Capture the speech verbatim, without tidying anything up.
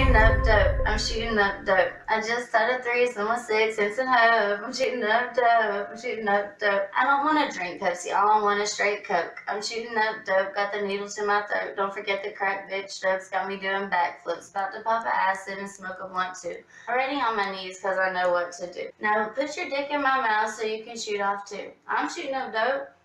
shooting up dope. I'm shooting up dope. I just had a threesome with six cents and hope. I'm shooting up dope. I'm shooting up dope. I don't want to drink Pepsi. All I want is straight Coke. I'm shooting up dope. Got the needles in my throat. Don't forget the crack bitch strokes. Got me doing backflips. About to pop a acid and smoke a blunt too. Already on my knees because I know what to do. Now put your dick in my mouth so you can shoot off too. I'm shooting up dope.